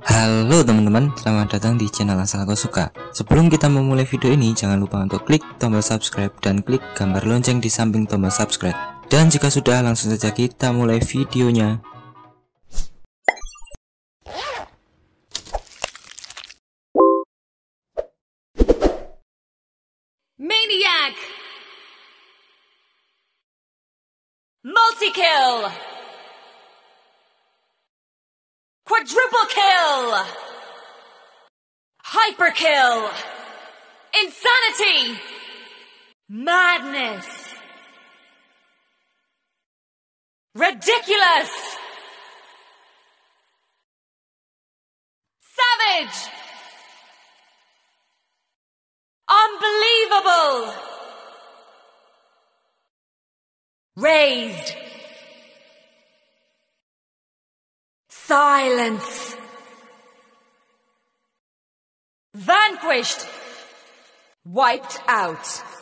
Halo teman-teman, selamat datang di channel Asal Aku Suka. Sebelum kita memulai video ini, jangan lupa untuk klik tombol subscribe dan klik gambar lonceng di samping tombol subscribe. Dan jika sudah, langsung saja kita mulai videonya. Maniac! Multi-kill! Quadruple kill! Hyper kill! Insanity! Madness! Ridiculous! Savage! Unbelievable! Raised! Silence! Vanquished! Wiped out!